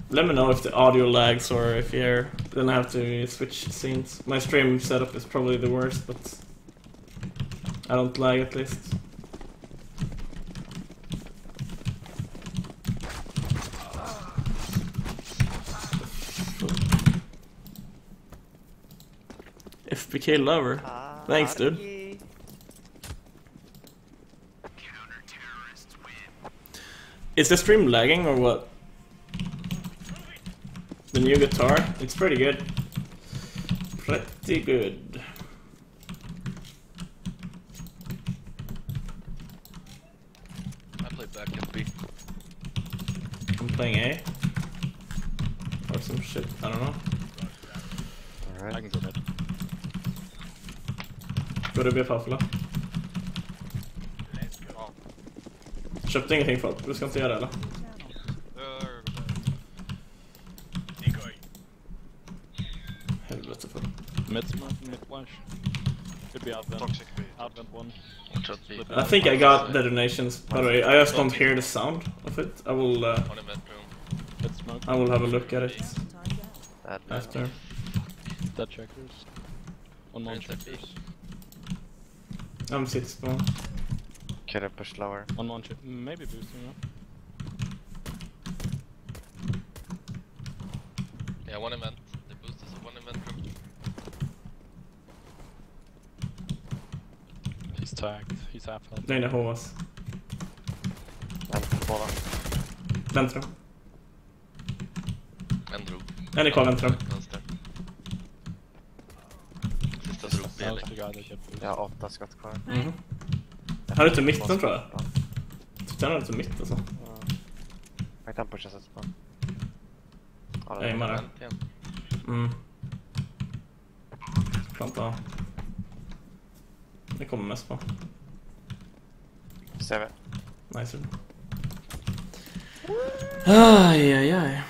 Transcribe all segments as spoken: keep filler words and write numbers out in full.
let me know if the audio lags or if you're then I have to switch scenes. My stream setup is probably the worst, but I don't lag at least. F P K lover. Ah, Thanks, dude. okay. Is the stream lagging or what? The new guitar? It's pretty good. Pretty good. I play back and B. I'm playing A. Or some shit, I don't know. Alright. I can go mid. Går det bli faffla? Köpte ingenting för att du ska inte göra det eller? Helvete för. Mid smoke, mid flash. Could be Advent. Toxic B. Advent one. I think I got the donations. By the way, I just don't hear the sound of it. I will uh, One in bedroom. Mid smoke. I will have a look at it Bad after. Dead checkers. One more checkers. I'm sit spawn. Could have pushed lower. One more check. Maybe boosting up. Yeah, one event. The boost is one event room. He's tagged. He's half health. Nej, det är H S. Vänta på båda. Väntrum. En drog. En är kvar väntrum. Vänster. Sista drog B. That was the guy that get boosted. Jag har åtta skott kvar. Mhm. Han är inte mitten tror jag. Den är inte mitt alltså. Jag kan pusha sig på. Jag aimar där. Event igen. Mm. Planta. Det kommer mest på. C V. Nice. Aj, aj, aj.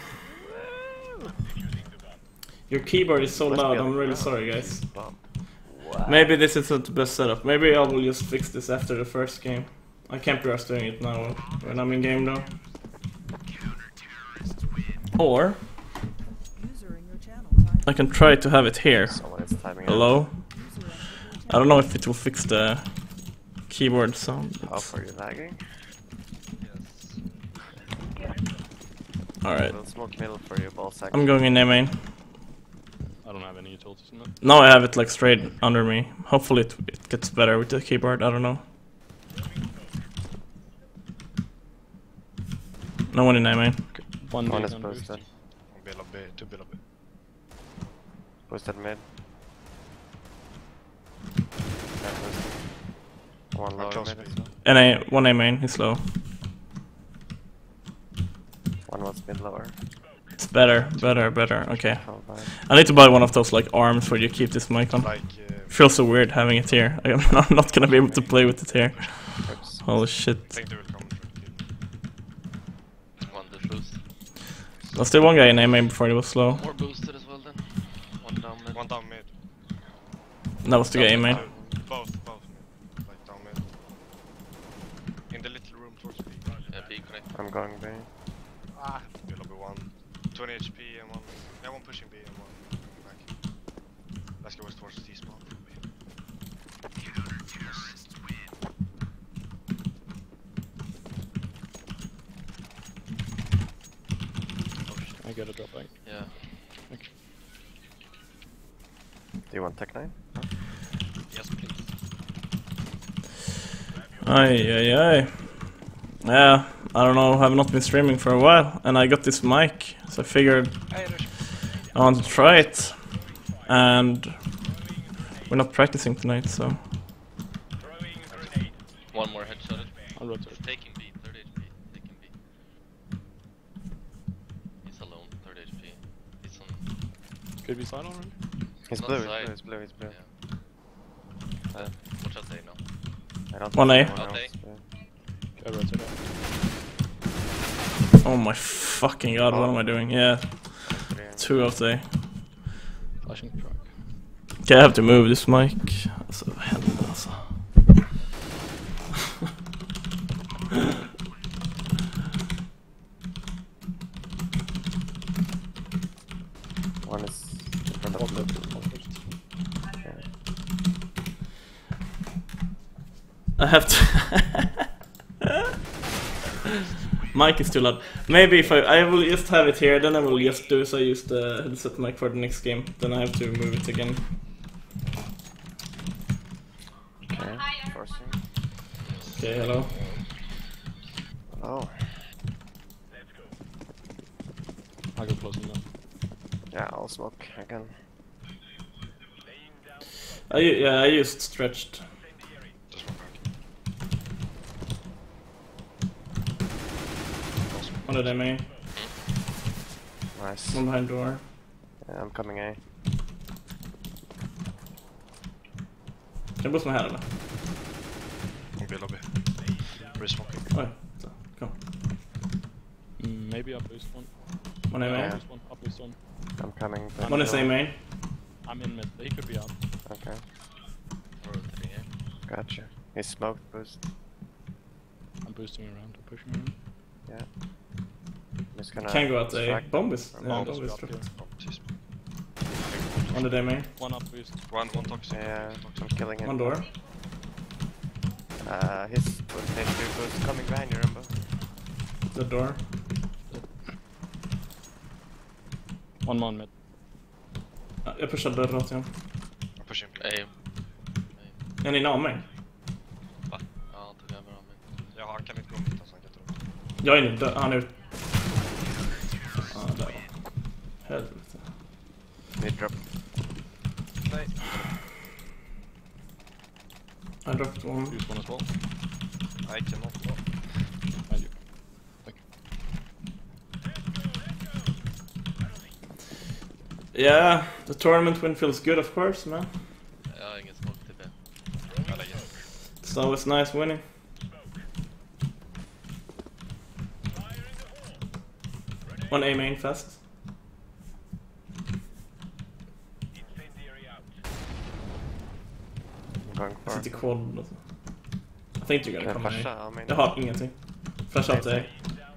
Your keyboard is so loud, I'm really sorry guys. Maybe this isn't the best setup. Maybe I will just fix this after the first game. I can't be doing it now when I'm in game though. Or I can try to have it here. Someone is timing out. Hello? I don't know if it will fix the keyboard sound. How far are you lagging? Alright. We'll smoke middle for you, ball sack. I'm going in A main. I don't have any utilities in it. Now I have it like straight under me. Hopefully it, it gets better with the keyboard, I don't know. No one in A main. One, One D is and posted. B lobby, two B lobby. Posted mid. Yeah, posted. One lower close mid B. as well. And A, one A main, he's low. One was mid lower. It's better, better, better, okay. Oh, bye. I need to buy one of those like arms where you keep this mic on. Like, uh, Feels so weird having it here. I'm not gonna be able to play with it here. Oops. Holy I shit. think they will come from One defrost. Was there one guy in A main before he was slow? More boosted as well then. One down mid. One down mid. That was the guy in main. Uh, both, both mid. Like down mid. In the little room towards B. Yeah, B connect. I'm going B. Ah, B lobby one. twenty H P and one. Yeah, one pushing B and one going back. Let's go towards T spawn. I get a drop back. Yeah. Do you want Tech nine? Yes, please. Ay, ay, ay. Yeah, I don't know, I've not been streaming for a while, and I got this mic, so I figured I want to try it. And we're not practicing tonight, so... One more headshot. I'll rotate. He's taking B, thirty H P. Taking B. He's alone, thirty H P. He's on. Could be side already. He's Not blue, he's side. blue, he's blue, he's blue. Yeah. Uh, watch out, they know. I don't One think A. anyone One else, A. but- Okay, I rotate out. Oh my fucking god, what am I doing? Yeah, two of the... Flashing truck. Okay, I have to move this mic. Alltså, vad händer alltså? I have to. Mic is too loud. Maybe if I I will just have it here, then I will just do so. I use the headset mic for the next game. Then I have to move it again. Okay, forcing. Okay, hello. Oh, I go close enough. yeah, I'll smoke again. I u- yeah I used stretched. Just one back. One of them A. Nice. One behind door. Yeah, I'm coming A. Kan jag boosta mig här eller? B lobby. Resmoking. Oj, så, kom. Mm, maybe up boost one. One A main. Yeah. Boost one. Up boost one. I'm coming. back One is door. A main. I'm in mid. He could be out. Okay, Or three, yeah. gotcha. He smoked boost. I'm boosting around. I'm pushing around. Yeah. I'm just gonna. Can go out A. distract- Bomb is... Or Yeah, bomb bomb is is up trapped. here. Oh, jeez. One of them main. One up boost. One, one toxic. Yeah, I'm killing him. One door. Uh, his H two boost coming behind you, remember? The door. One man mid. Ja, jag pushar dörren åt igen. I'm pushing B. Aim. Är ni av mig? Va? Ja, tog över av mig. Ja, han kan inte gå mitt så han kan inte gå. Jag är inne, dö- han är ute. Ja, där var helvete. Mid drop. Nej. I dropped one. Boost one as well. I cannot go. Behind you. Thank you. Yeah, the tournament win feels good of course, man. Jag har ingen smoke till B. Jag lägger. It's always nice winning. One A main fast. I'm going Jag for. sitter quad alltså. I think you're gonna Can I come flash A. out? I mean, Jag har ingenting. Flash out A. I'm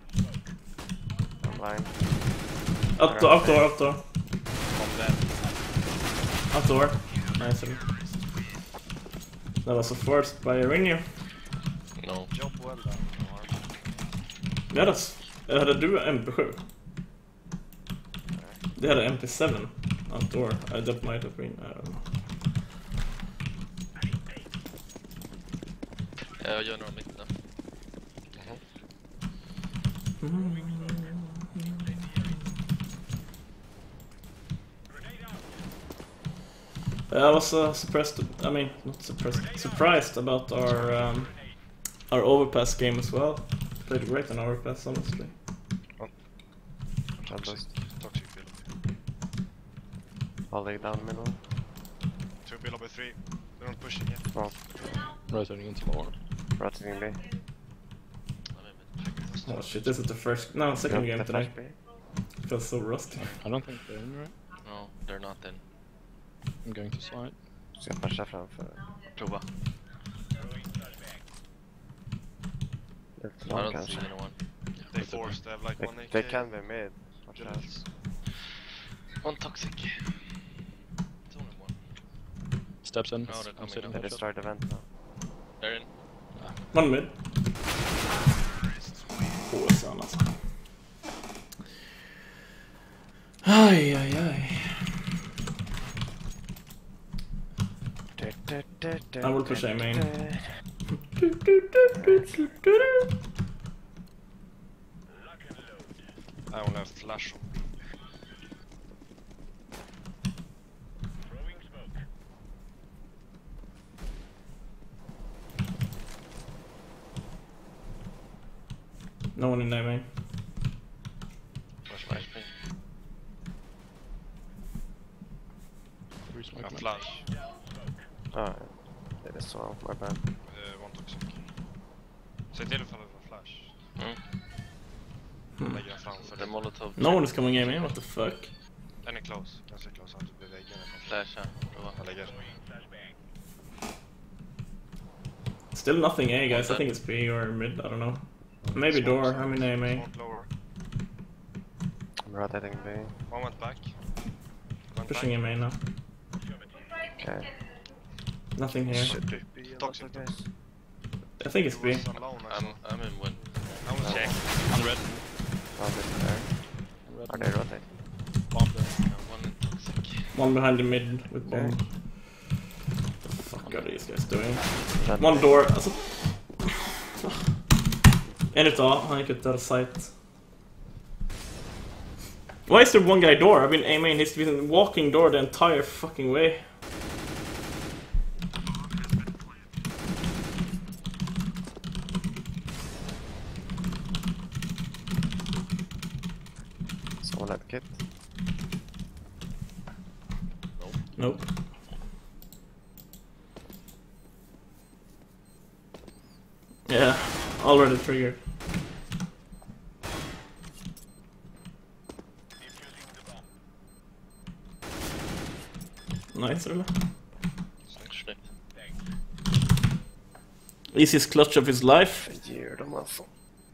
blind. Outdoor, outdoor, outdoor. Om den. Outdoor. Nice. That was a forced by Arinio. No. Job well done. Ja, das. Hade du M P sju? Det hade M P seven. Outdoor. Uh, that might have been, I don't know. Jag gör några mitten. I was uh, suppressed. I mean, not suppressed. Surprised about our um, our overpass game as well. Played great on overpass, honestly. Toxic. Toxic B lobby. I'll lay down middle. Two B lobby, three. They're not pushing yet. Oh, Rotating into lower. rotating B. I'm in mid. Oh shit! This is the first, no, second Got game the today. flash B. Feels so rusty. I don't think they're in right. No, they're not in. I'm going to slide. Ska flasha framför. Prova. Lite I lång don't kanske. see anyone. They forced. They have like They, one A K. they can be mid. Watch out. Bullets. One toxic. It's only one. Steps in. No, they're I'm coming sitting up. They headshot. destroyed the vent now. They're in. One mid. H S an alltså. Aj, aj, aj. I will push A main. I only have flash on. No one in A main. Flash Flash main. ping. Three smoke Jag mid. flash. Ah, det är så. My bad. Uh, one toxic. Säg till ifall det var flash. Mm. Hmm. Lägger jag framför The dig. molotov. No one is coming A main, what the fuck? Den är close. Ganska close. Han blir väggen. Flasha. Prova. Jag lägger. Still nothing A guys, I think it's B or mid, I don't know. Maybe Smoke, door, smoke, I'm in A main. Smoke lower. I'm rotating B. One went back. Went Pushing A main now. Okay. Nothing here. Should be B a lot Toxic. of guys. I think it's He B. was alone, I I'm, saw. I'm in win. I will check. I'm red. Oh, this is there. I'm red. Are they rotate? Bomb there. Uh, one in toxic. One behind the mid with bomb. What the fuck are these guys doing? That One door. Alltså... En utav, han gick ut där sight. Why is there one guy door? I've been aiming, he's been walking door the entire fucking way. Someone had kit. Nope. Yeah, already triggered. Nice, eller? Snyggt. Easiest clutch of his life. Year de alltså.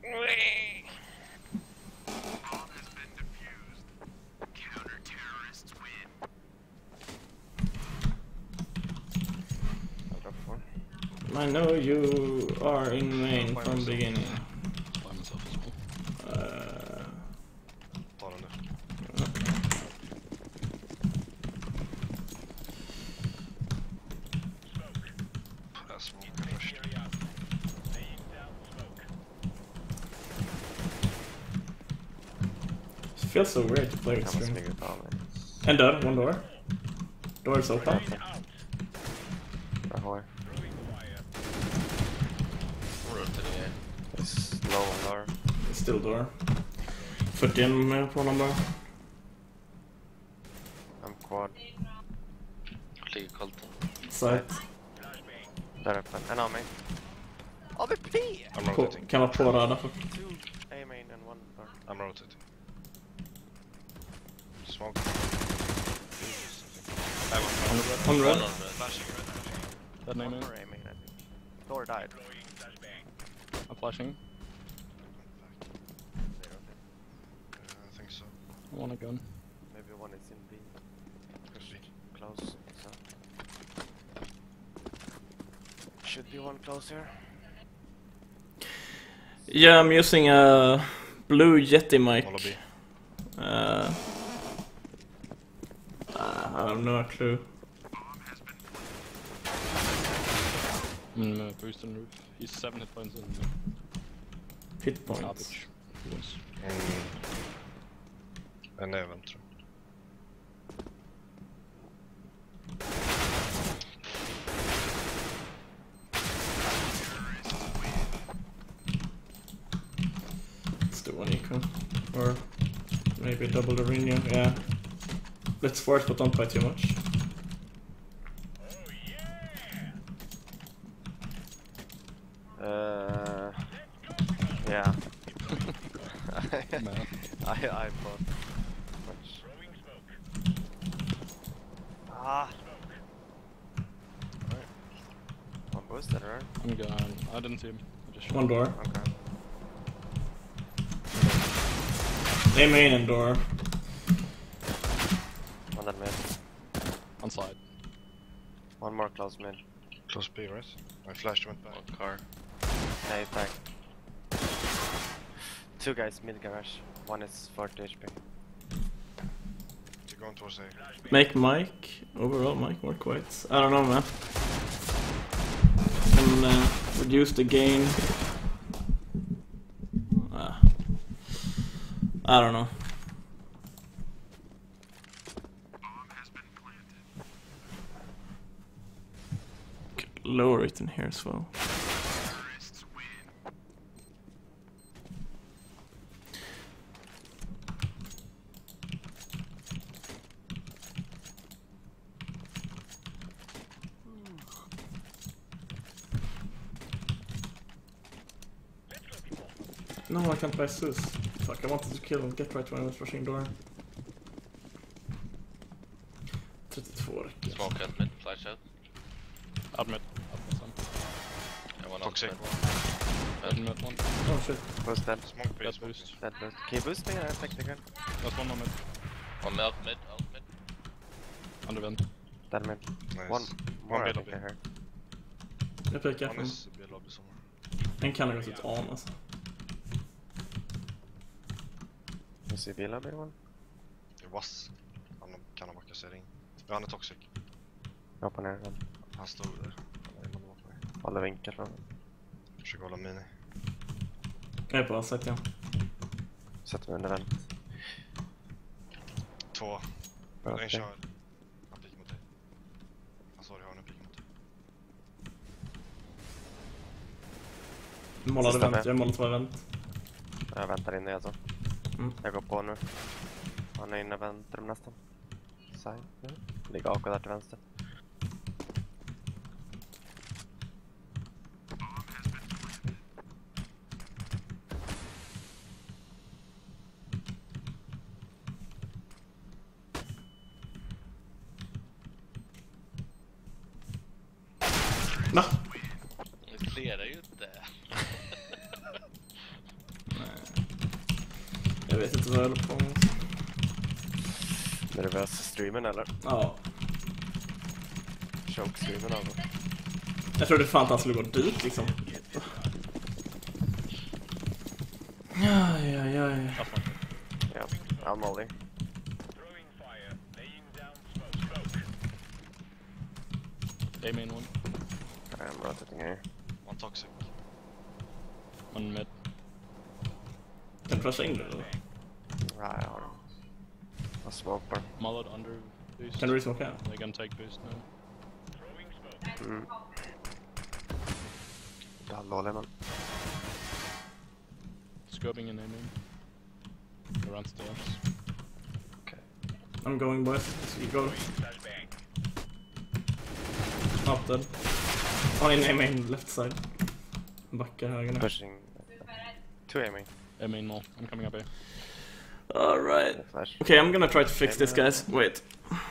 I know you are in main from beginning. By myself as well. Uh, Ta den där. Jag smokar först. it feels so weird to play with Kan man string. smyga ut av mig. And done, one door. Door is open. Bra H R. Rotating A. It's low on door. Still door. fyrtioen med på honom bara. I'm quad. Ligger kolten. Sight. Där öppen. En av mig. A V P! I'm På, rotating. kan vara på röda. Two A main and one door. I'm rotating. Smoke. I have one flash. On One red. on red. Flashing red, flashing. That name One in. more A main, I think. Door died. I'm flashing. Yeah, I think so. I want a gun. Maybe one is in B. Could be. Close. So. Should be one close here. Yeah, I'm using a blue Yeti mic. All B. Uh, I have no clue. Mm, uh, boost on roof. He's seven hit points in uh, Hit points. garbage. Yes. Mm. En även tror jag. Let's do one eco. Or maybe double the Rhino, yeah. Let's force, but don't buy too much. Uh, yeah. Man. I I bought much. Ah. Alright. One boosted, right? I'm gone. I didn't see him. I just shot. One door. Okay. A main and door. One that mid. On side. One more close mid. Close B, right? My flash went back. One car. Hey, back. Two guys mid garage. One is forty H P. You're going towards A. Make Mike, overall Mike more quiet. I don't know, man. Can uh, reduce the gain. Uh, I don't know. Could lower it in here as well. No, I can't buy Sus. Fuck, I wanted to kill and get right when I was rushing door. trettiotvå räcker. Smoke out mid. Flash out. Admit. Admit some. And one on Toxic. mid. Admit one. Oh shit. Boost dead. Smoke B. Dead Smoke boost. Dead boost. Can you boost me? I take the gun. That's one on mid. One out mid. Out mid. Under vent. Dead mid. Nice. One more One I B think lobby. I heard. Jag pekar One från... is B lobby somewhere. En kan ha gått ut an alltså. You see bilar, big one? Det was. Han kan ha backat sig ring. Ja, han är toxic. Jag hoppar ner den. Han stod där. Han är man på mig. Håller vinkel från. Försöker hålla mini. Jag är på sätt igen. Sätter mig under vänt. Två. Bra, En okej. kör. Han pikar mot dig. Han sa det, hörnen pikar mot dig. Målade Sista vänt, med. jag målade två vänt. Jag väntar inne alltså. Mm. Jag går på nu. Han är inne i väntrum nästan. Side. Mm. Ligger A K där till vänster. Va? Det klerar ju inte. Nej. Jag vet inte vad jag håller på med. Nervös streamen eller? Ja. Choke streamen alltså. Jag trodde fan att han skulle gå dit liksom. Aj, aj, aj. Ja, I'm molly. A main one. I'm rotating here. One toxic. One mid. Kan du flasha in det eller? Ja, jag har den. Jag smokar. Mullet under boost. Kan du resmoka? They can take boost now. Mm. Det är lålig men. Scoping in A main. Around stairs. I'm going boys. So you go. Up dead. On in main left side. Backar höger nu. Pushing. Two aiming. A main mall. I'm coming up here. Alright. Flash. Okay, I'm gonna try to fix this guys. Wait.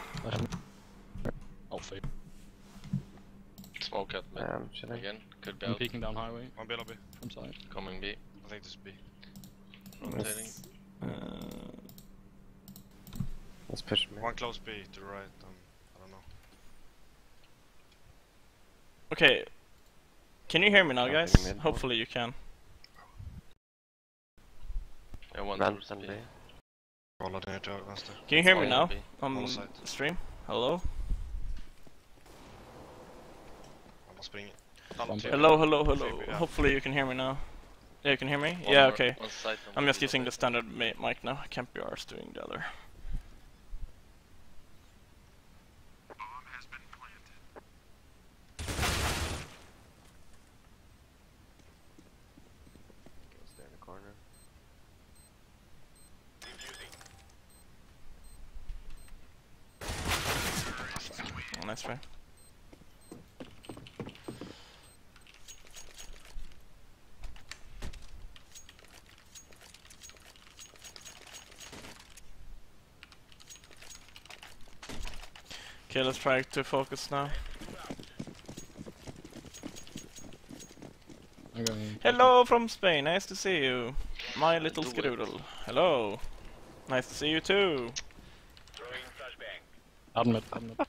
I'll fade. Smoke at mid. Um, should I? Again. Could be I'm out. peeking down highway One B lobby. from side. Coming B. I think this is B. Rotating. Uh, Let's push me. One close B to the right. Um, I don't know. okay. Can you hear me now, I guys? think mid. Hopefully you can. Yeah, one Run Alltså, towards and B. B. Kolla ner till vänster. Can you hear me One now B. on On site. stream? Hello? Han bara springer. One B. Hello, hello, hello. Yeah. Hopefully you can hear me now. Yeah, you can hear me? One Yeah, more- okay. one side and I'm one just using the lobby. standard ma- mic now. I can't be arsed doing the other. Stay in the corner. Oh, nice try. Okay, let's try to focus now. I'm going. Hello from Spain, nice to see you. My little Do it. Skrudel. Hello. Nice to see you too. Out mid. Out mid.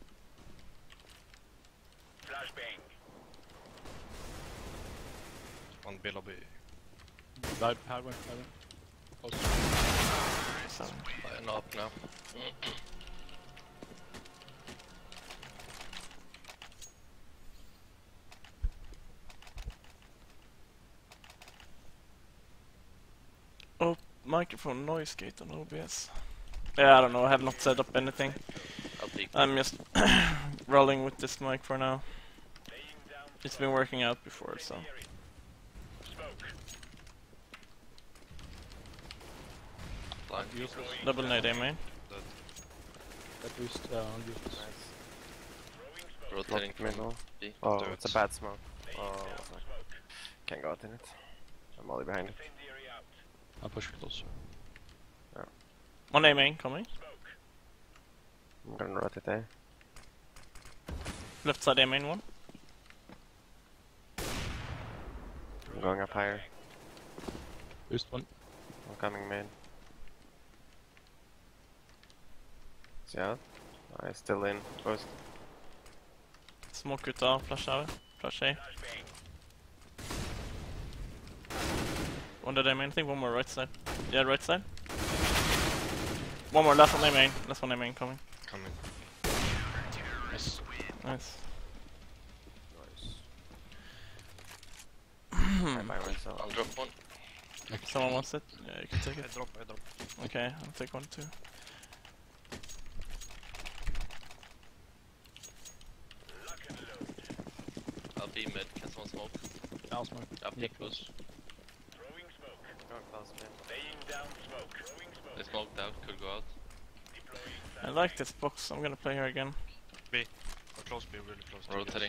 One B lobby. Right highway. Highway. Close. So, Flying up now. oh, microphone noise gate on O B S. Yeah, I don't know, I have not set up anything. I'll peek. I'm just rolling with this mic for now. It's been working out before, so. Flying. Useless. Double nade aim main. That boost. Uh, useless. Rotating Block from middle. B. Oh, Do it's a it. bad smoke. Oh, can't go out in it. I'm molly behind it. I'll push closer. One aim main coming. I'm gonna rotate there. Left side aim main one. I'm going up higher. Boost one. I'm coming main. See out? I still in. Post. Smoke ut A, flash A. Flash A. One dead A main. I think one more right side. Yeah, right side. One more. Last one A main. Last one A main coming. Coming. Yes. Nice. Nice. I buy myself. I'll drop one. Someone wants it? Yeah, you can take I it. drop, I drop. Okay, I'll take one too. I'll be mid. Can someone smoke? I'll smoke. I'll peek push. Go close mid. They smoked out. Could go out. I like this box. I'm gonna play here again. B. Or close B, really close. to Rotating.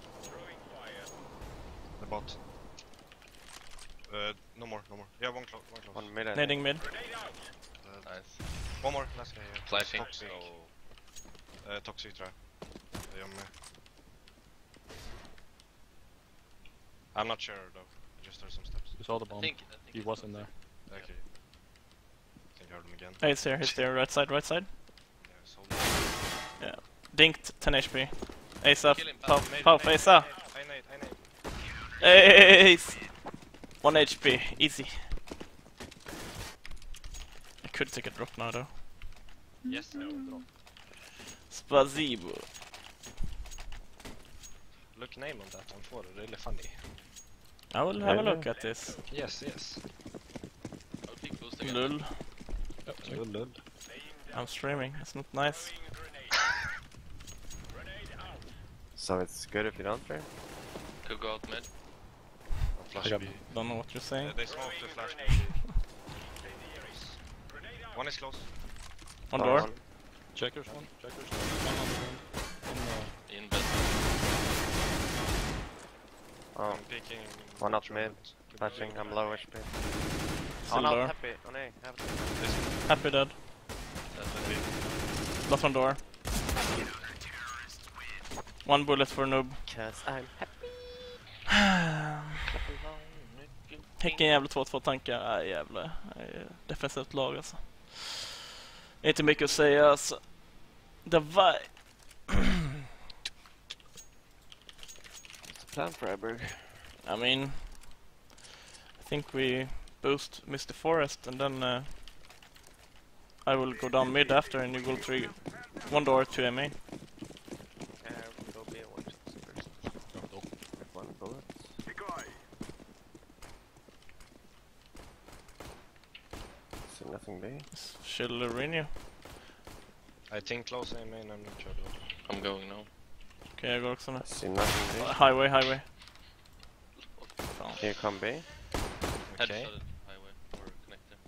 The bot. Uh, no more, no more. Yeah, one close, one close. One mid. I think. Nading mid. Uh, Nice. one more, last guy here. Flashing. Toxic. Oh. Uh, toxic tror jag. Jag är med. I'm not sure though. I just heard some steps. You saw the I bomb. think. I think He it's was not in there. Okay. I think I heard him again. Hey, it's here. It's there. Right side. Right side. Yeah, so Dinked. ten H P. Ace up. Kill him, Pop. Nade, Pop. nade, Ace up. I nade, I nade. Ace. one H P. Easy. I could take a drop now though. Yes, I will drop. Spasibo. Look name on that one for it, really funny. I will have a look at this. Yes, yes. I'll peek boost again. Lul. Yep, smoke. Lull, lull. I'm streaming. It's not nice. So it's good if you don't play? Could go out mid. Flash I got B. Don't know what you're saying. Uh, they smoked the flash B. One is close. One Oh, door. one. Checkers one. Checkers one. One on the wing. In In bed. Oh, I'm peeking. one up mid. Flashing. I'm low H P. Oh Still no, door. happy. Oh no, have Happy dead. Last one door. One bullet for noob. Cause I'm happy. Häcken jävla två två tankar. Nej jävla. Nej, defensivt lag alltså. Inte mycket att säga alltså. Det var... Plan forever. I mean... I think we boost Mister Forest and then... Uh, I will go down mid after and you go three... One door, two A main. Yeah, we'll go B and watch it first. With one bullet. See nothing B. Chill Renio. I think close aim main, I'm not sure though. I'm going now. Okej, jag går också nu. See nothing B. Highway, highway. Fan. Can you come B? Okay. Headshotted highway or connector.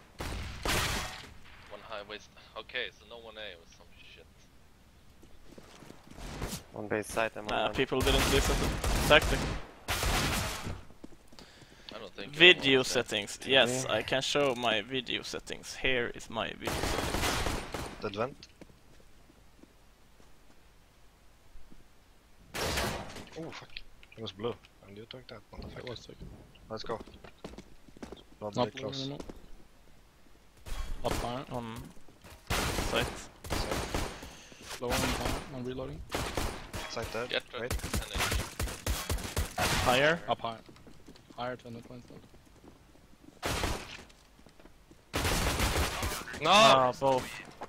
One highway. Okay, so no one A with some shit. One base site and one Nah, one. people didn't listen to tactic. I don't think. Video anyone was there. settings. Yes, I can show my video settings. Here is my video settings. Dead vent. Oh fuck. It was blue. And you took that It motherfucker. was taken. Let's go. Not Not very blue close. anymore. Up fire. On site. Low on fire. I'm reloading. Site dead. Get Wait. and then Higher. Up higher. Higher to the twenty. No! Ah, both.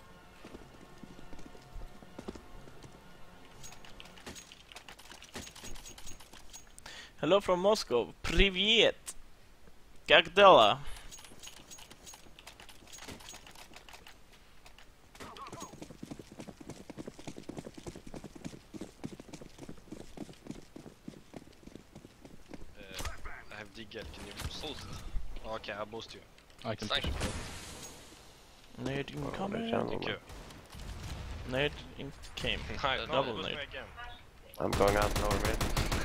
Hello from Moscow. Привет. Как дела? Uh, I have Digger, can you boost? Okay, I'll boost you. I can Thank push it. Nade Oh, incoming. they're jungle. Thank you. Nade in came. Nice, no, double boost nade. me again. I'm going out lower mid.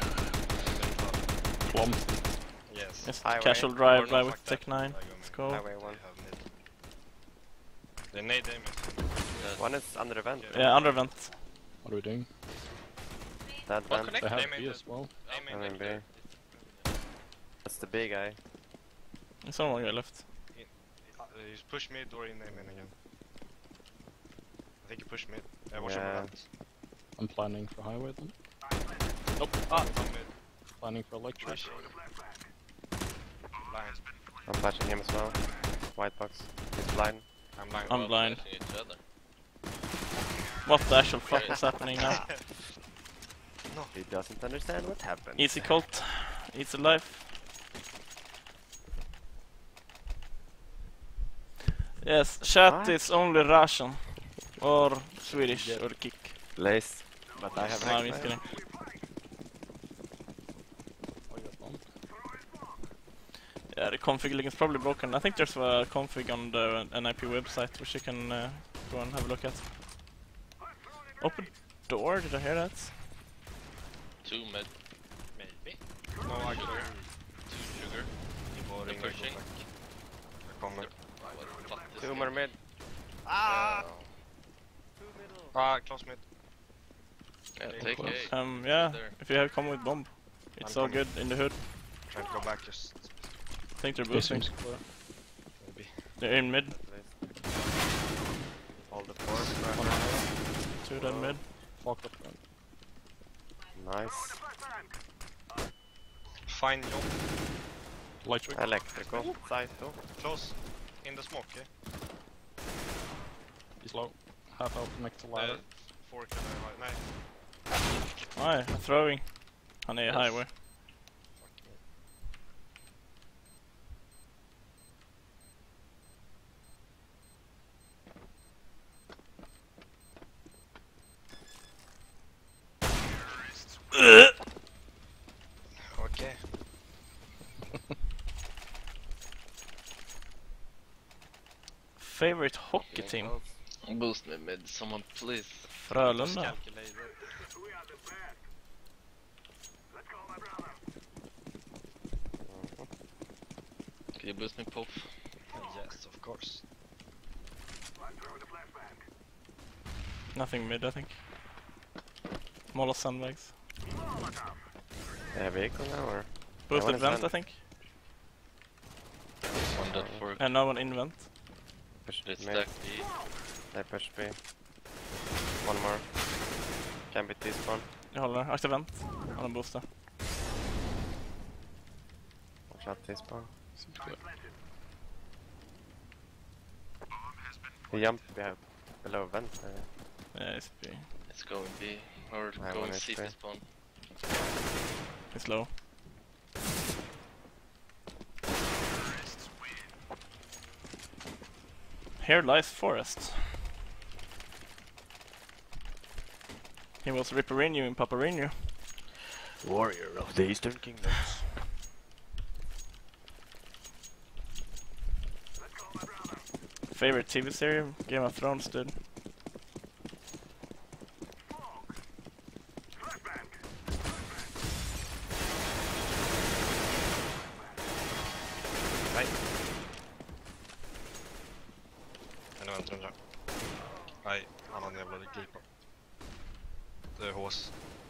Plum. Yes. Just Highway. casual Or drive no, by with fuck that. Tech nine. I go Let's mid. go. Highway one. I have mid. They nade aim it. Yes. One is under the vent. Yeah. Yeah, under vent. What are we doing? That One vent. connect. They have They made B it. as well. Aim I'm in in there. B. That's the big guy. There's someone guy left. Uh, he's push mid or in aim in again. I think he pushed mid. Yeah, watch Yeah. him that. I'm planning for highway then. Nope. Ah, one mid. Planning for electric. Flashing. Blind. I'm flashing him as well. White box. He's blind. I'm blind. I'm blind. Flashing each other. What the actual fuck is happening now? He doesn't understand what happened. Easy Colt. Easy life. Yes, chat What? is only Russian. Or Swedish or kick. Lace. But I have No, I'm next just kidding. Oh, you got bomb. Yeah, the config link is probably broken. I think there's a config on the N I P website which you can uh, go and have a look at. Open door, did I hear that? Two mid, Maybe. No, I got here. two sugar. They're They're pushing. Jag kommer. What the fuck this Two game? more mid. Ah! Two middle. Ah, close mid. Yeah, Okay, take close. A. Um, yeah, There. if you have come with bomb. It's I'm all coming. good in the hood. Trying to go back just I think they're This boosting. seems clear. maybe. They're in mid. Hold the force. One higher. Two dead mid. Fucked up. Then. Nice. Fine job. Light trick. Electrical. Side two. Close. In the smoke, eh? He's low. Half out next to Uh, ladder. four kan det vara. Nej. Nej, throwing. Han är i Yes. highway. Okej. Favorite hockey team? Boost me mid, someone please. Frölunda. Calculator. Can you boost me Puff? Yes, of course. Nothing mid, I think. Smaller sandbags. Yeah, vehicle now or? Boosted one is vent, sand. I think. One dead for And no one in vent. Push it's mid. stack B. They push B. One more. Can be T-spawn. Jag håller. Akta vent. Han har boostar. Watch out T-spawn. Seems clear. He jumped behind, below vent. Uh, Yeah, it's B. It's going B. Or I going want C H T P. spawn. It's low. Here lies Forest. He was Ripperino in Paparino. Warrior of the Eastern Kingdoms. Favorite T V series? Game of Thrones, dude. Nej. En och en trundra. Nej, han har en jävla glipa. Det är hås.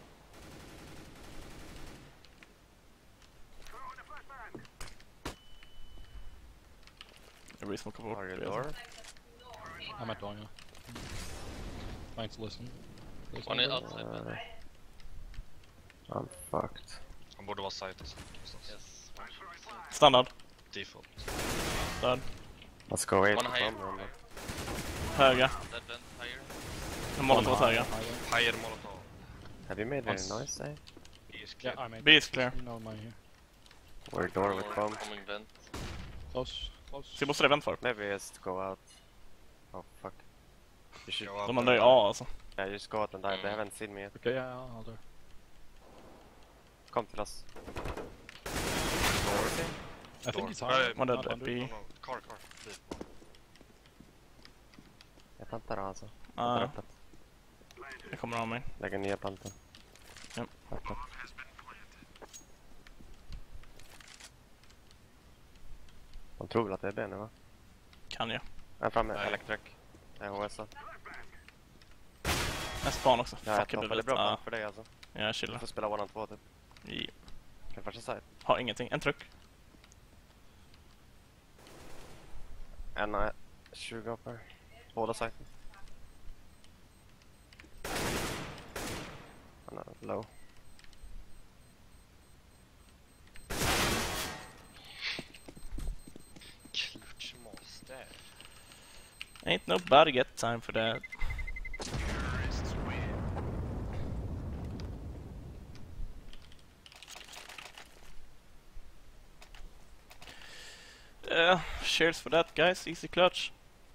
Every smoke of Are you water. door? I'm at dawn, yeah. Trying to listen. There's One one outside Uh, mid. I'm fucked. Han borde vara site alltså. Någonstans. Yes. Standard. Default. Död. Let's go wait One for higher. bomb room. Höga. Dead vent higher. En molotov high, höga. higher. Higher molotov. Have you made Once- any noise, eh? B is clear. Yeah, I made B is clear. You know mine here. We're door with More bomb. coming vent. Close. Close. Så måste det vänt för. Maybe just go out. Oh fuck. You should. Go out De andra är and- A alltså. Yeah, just go out and die. They Mm. haven't seen me yet. Okay, yeah, yeah, I'll do. Kom till oss. I think he's Door. high. Eh, One dead Not at under. B. No, no. Car, car. Bil. Jag plantar alltså. Ah, Öppet. det kommer av mig. Lägger nya plantor. Ja. Öppet. De tror väl att det är B nu va? Kan jag. En framme, Nej. Electric. Det är H S A. En span också. Jag Fuck, har jag ett blir väldigt bra väldigt... plan Ah, för dig alltså. jag Du chillar. får spela one on två typ. I- Kan första side. Har ingenting. En truck. En uh, tjugo hoppar. Båda side. Han är low. Ain't nobody got time for that. Uh, cheers for that, guys. Easy clutch.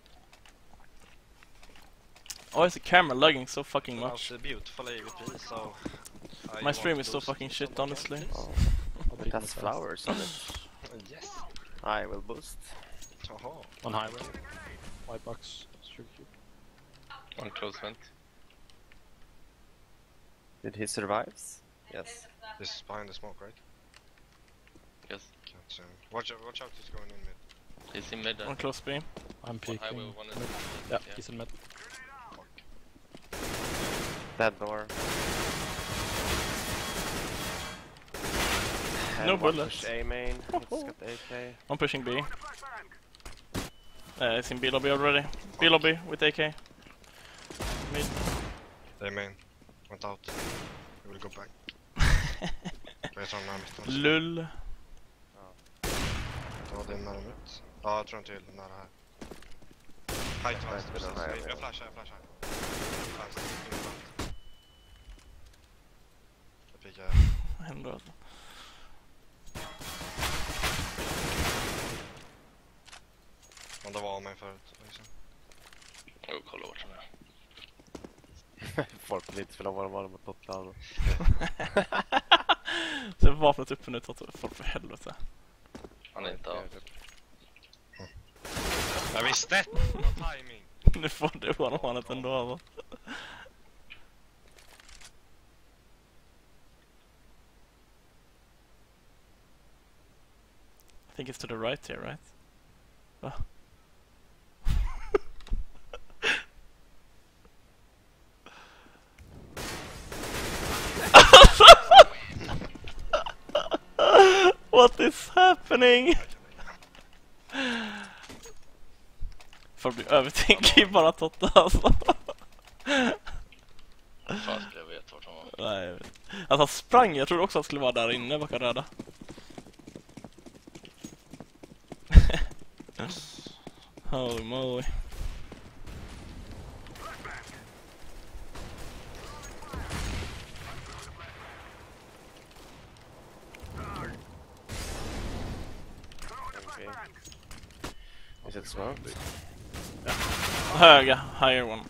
Why is the camera lagging so fucking much? It's beautiful A V P, so... I My stream want is to so fucking shit, somebody honestly. else. Oh, it has flowers on it. Yes. I will boost. Jaha. On highway. White box. Sugar cube. One close vent. Did he survive? Yes. This is behind the smoke, right? Yes. Can't see him. Watch out, watch out, he's going in mid. He's in mid. On close B. I'm One peeking. highway, one in Mid. mid. Yeah, he's in mid. Dead door. No And one bullets. push A main. It's got A K. I'm pushing B. Uh, it's in B lobby already. B lobby with A K. Mid. They main. Went out. He will go back. Vet han när mitten. Lull. Ja, det är nära mitt. Ja, jag tror inte det är nära här. High to vänster, precis. här, ja. Jag flashar, jag flashar. Vänster, innan. Jag pikar. Ändå. Men det var mig förut. Liksom. Jag går och kollar vart han är. Folk vill inte spela vad de var mot Tottenham. Så vapnet uppe nu, tar folk för helvete. Han är inte av. Jag visste! Bra timing. Nu får du one-on-one ändå, alltså. I think it's to the right here, right? Va? What is happening? Får bli övertänk i bara Totta, alltså. Fan, jag vet vart han var. Nej, jag vet. Alltså han sprang, jag trodde också han skulle vara där inne bakom röda. Holy moly. Okay. Is it smoke? Höga, higher one.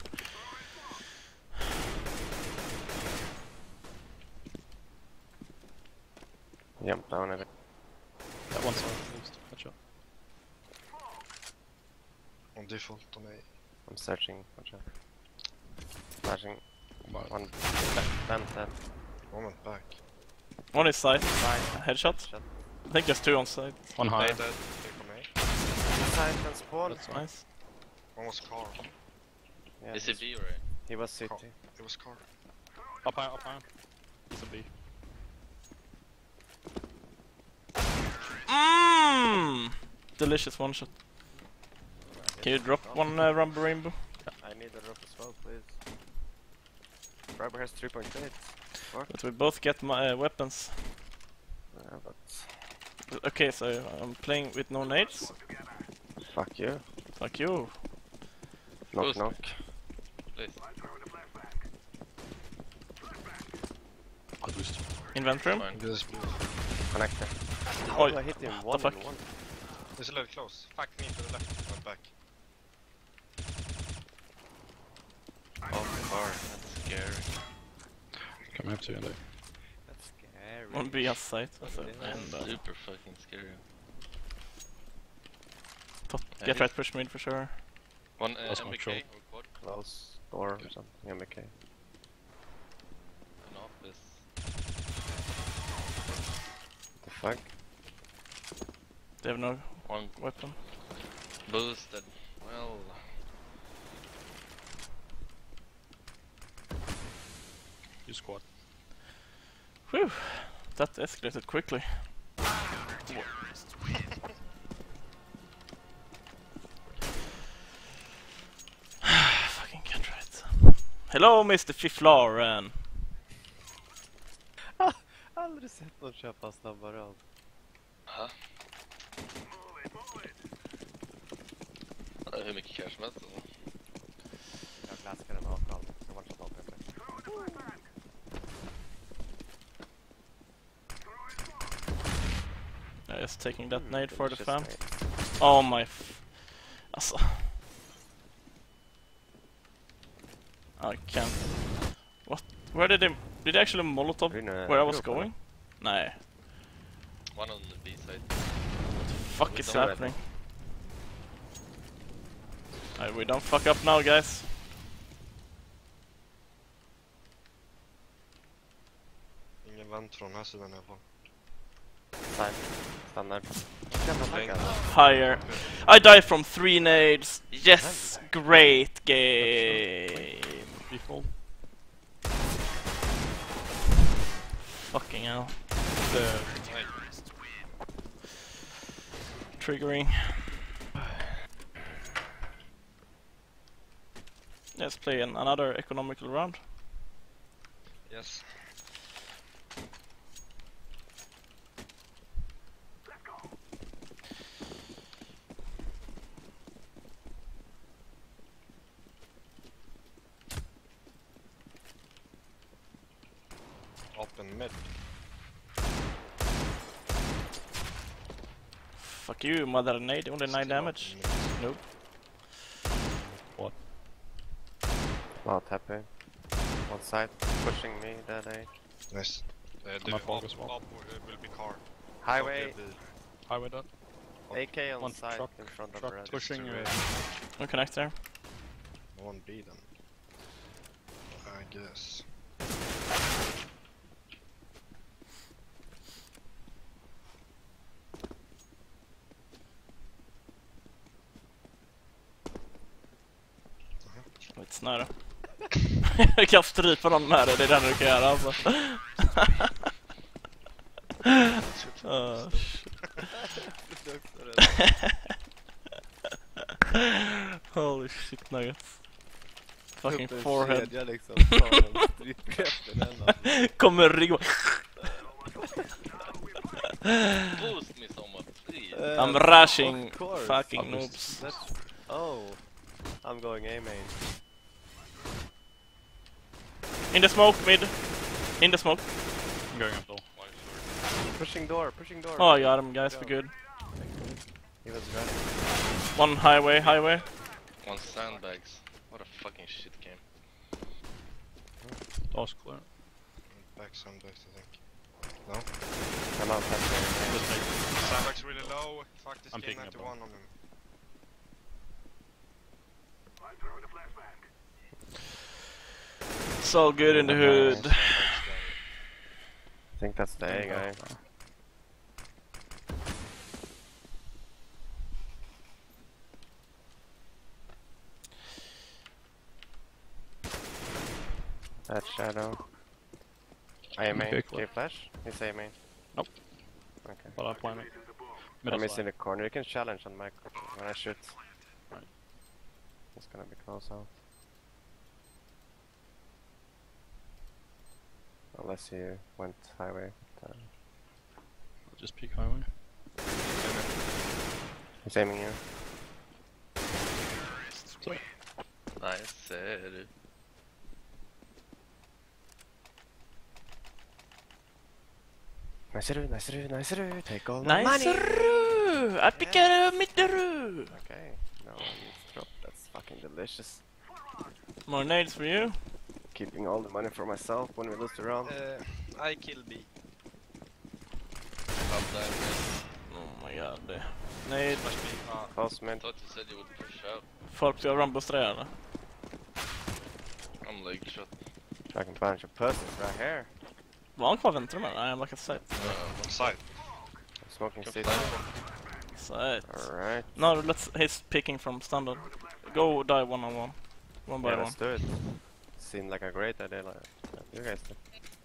Jump down a bit. That one's on boost. Watch out. On default on A. I'm searching. Watch out. Flashing. Bara. One vent dead. One went back. One is side. Side. Headshot. Shot. I think there's two on side. One A high. dead. Take on A. Side can spawn. That's Nice. One was car. Yeah, Is it B or A? he was city. It was car. Up high, up high. It's a B. Mmm! Delicious one shot. Can you drop one uh, Rumble Rainbow? I need a drop as well, please. Rubber has three point eight. But we both get my uh, weapons. Yeah, but Okay, so I'm playing with no nades. fuck you. Fuck you. Knock Boost. knock. Please. Good boost. Invent room. Fine. This is blue. Connector. Oh, I hit him one fuck? on one. There's a little close. Fuck me to the left. Went back. Oh, car. That's scary. Come up to you and That's scary. on B S site. Alltså, Yeah. and, uh, Super fucking scary. top, Yeah, get he- right push mid for sure. One uh, That's M B K control. or quad. Close door or something. M K. An office. What the fuck? They have no One weapon. boosted. Well, you squad. Whew. That escalated quickly. Fucking can't write. Hello, Mister Fifflaren. Aldrig sett någon köpa snabbare av. ha? Hur mycket cash som helst alltså. flaskar en avkall. Så vart det vapen. Yeah, just taking that nade for the Delicious fam. nade. Oh my f... Alltså. I can't... What? Where did they... Did they actually molotov Green, uh, where I was group, going? Nej. One on the B side. What the fuck is don't let happening? Alright, we don't fuck up now, guys. Ingen vänt från här sidan i alla fall. Side. Standard. Länge. Higher. I die from three nades. Yes, great game. Default. Fucking hell. The Triggering. Let's play an, another economical round. Yes. Open mid. Fuck you, mother nade. Only nine Still damage. open mid. Nope. Not happy. One side. Pushing me, that A. Nice. Uh, the My up, fog as well. up uh, will be car. Highway. Okay, the- highway done. A K on One side truck, in front of truck red. pushing. to Uh, red. No connect there. One B then. I guess. It's nära. Jag kan strypa någon med det, det är det du kan göra alltså. Oh, shit. Holy shit nuggets. Fucking forehead. Liksom. Kommer rigga. Boost me someone, please. I'm rushing. Of course. Fucking Of noobs. That's- Oh, I'm going A main. In the smoke, mid. In the smoke. I'm going up though. One short. Pushing door, pushing door. Oh, I got him, guys. We're good. He was running. One highway, highway. One sandbags. What a fucking shit game. Door's clear. Back some back, I think. No? I'm out that Just make Sandbags really low. Fuck this I'm game picking up ninety-one on him. So good in the Sandbags hood. down. I think that's the A guy. That shadow. I main. Okay, Can you flash? He's A main. Nope. Okay. But I plan it. I'm Middle missing side. the corner. You can challenge on my when I shoot. Right. It's gonna be close out. Unless you went highway. Uh, I'll just peek highway. he's aiming you. Nice said. Nice ru, nice ru, nice ru. Take all my Nice money. roo! I pick it up with the roo! Okay, no one needs drop. That's fucking delicious. More nades for you. Keeping all the money for myself when we lose the round. Uh, I kill B. Up there, man. Oh my god. Det. Nade. Flash B. Ah, Close I mid. thought you said you would push out. Folk ska rumble-strä eller? I'm leg shot. Fucking bunch of pussies right here. Var han kvar väntrummet? Nej, I'm like a sight. Uh, on side. Smoking Can city. Sight. Alright. No, let's. He's picking from standard. Go die one on one. One by Yeah, one. let's do it. Seemed like a great idea. Like, you guys did.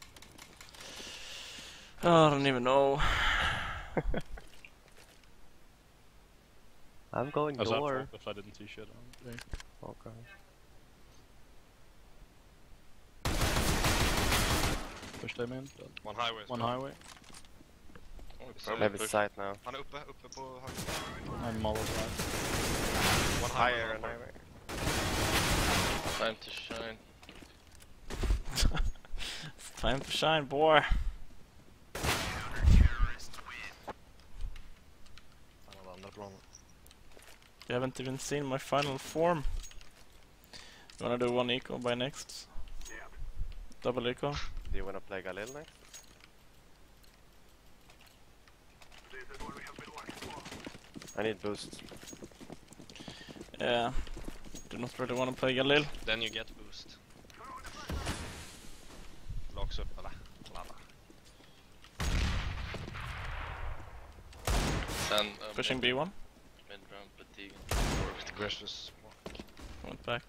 Oh, I don't even know. I'm going I was at door. if I didn't see shit. Okay. Okay. Push them in. Done. One highway. as One well. highway. oh, we Maybe probably Maybe push. side now. Han är uppe, uppe på höger. I'm all side. One Higher highway. and highway. Time to shine. It's time to shine, boy. Han hade andra planen. You haven't even seen my final form. You wanna do one eco by next? Double eco? Do you wanna play Galil next? I need boost. Yeah. Do not really wanna play Galil. Then you get boost. Locks upp eller? Ladda. Send uh, Pushing mid, B one. mid round fatigue. Aggressive. Went back.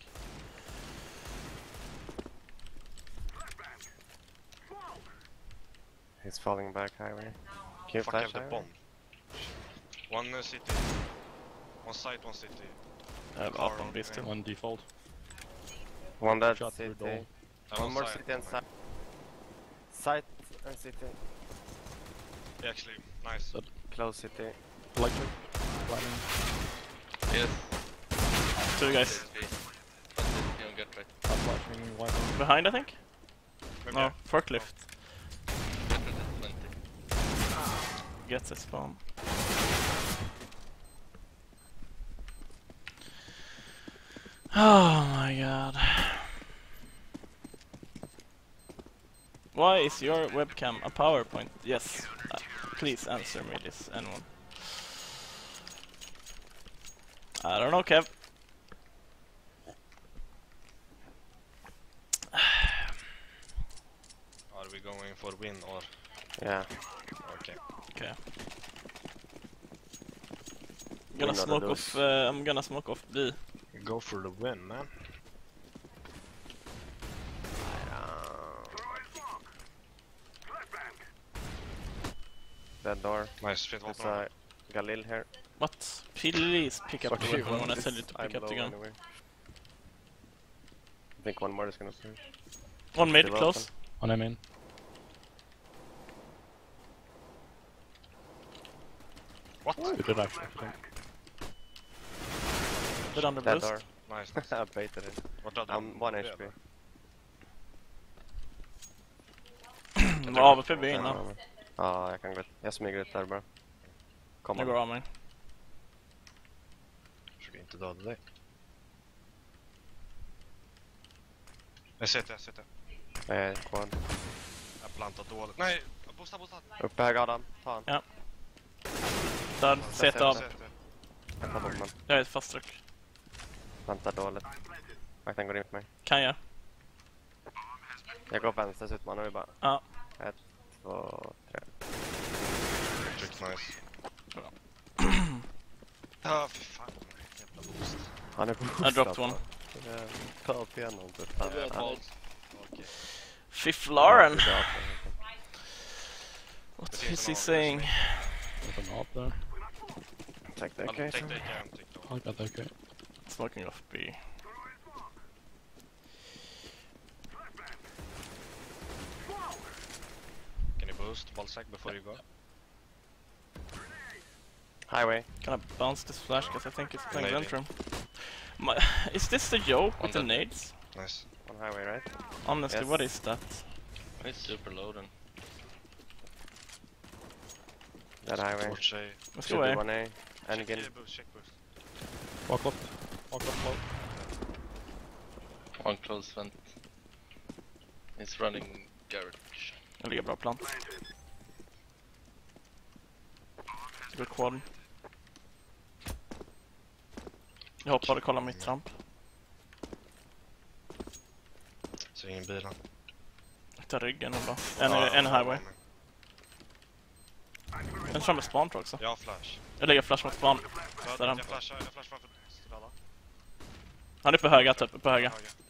He's falling back highway. Can you Fuck, I flash have the highway? bomb. One uh, city. One site, one city. I have up on this too. One default. One dead Shot through city. door. Uh, One more site, city and one site. Site and city. Yeah, actually, nice. But- Close city. Electric. Lightning. Yes. Two guys. C S P. One C S P on get right. Top flashing. White one. Behind, I think? Maybe No, yeah. forklift. Get right at twenty. Gets a spawn. Oh my god. Why is your webcam a PowerPoint? Yes. Uh, please answer me this, anyone. I don't know, Kev. Are we going for win or? Yeah. Okay. Okay. Gonna Win or smoke lose. off. Uh, I'm gonna smoke off B. Go for the win, man. Dead door. Nice, fit There's vapen. a Galil here. What? Please pick up Fuck the you, weapon when I This- tell you to I'm pick up the low gun. anyway. I think one more is gonna push. One mid, Still close. open. On I mean. What? We did actually. I think. Bit under Dead boost. door. Nice, nice. I baited it. What are I'm one H P. Vad A W P B Ja, innan. men- Ja, jag kan gå ut. Jag smyger ut där bara. Kom Nu går av mig. Försöker inte döda dig. Jag ser det, jag ser det. Jag är quad. Jag plantar dåligt. Nej! Boosta, boosta! Uppe hög Adam. Ta han. Död. Set av. C T. Jag tar bomben. Jag är ett fast tryck. Plantar dåligt. Vakten går in på mig. Kan jag? Jag går vänster så utmanar vi bara. Ja. Ett, två, tre. Tryck nice. Bra. Ja, fy fan. Jävla boost. Han är på I dropped one. Ta upp igenom. Ja, vi har tolv. Okej. Fifth Lauren. Ja, What Det finns is he en saying? There's an op there. tack det. Take Okej. take take care, take the I got that okay. Smoking off B. Can you boost Balzac before you go? Highway. Can I bounce this flash? Because I think it's playing Maybe. Ventrum. My, is this the joke with the On the- nades? Nice. On highway, right? Honestly, Yes. what is that? It's super loading. That highway. Torch A. Let's Should go be away. one A. And again. Check boost, check boost. Walk up. Walk up low. One close vent. He's running garage. Jag ligger bra plant. Det går quad. Jag hoppar och kollar mitt tramp. Så ingen bil han. Jag tar ryggen och bra. En, Ja, en ja, highway. En fram med spawn tror jag också. Jag har flash. Jag lägger flash mot spawn. Jag, Där han. jag flashar, jag flashar framför strada. Han är uppe höga typ, uppe höga. Höger.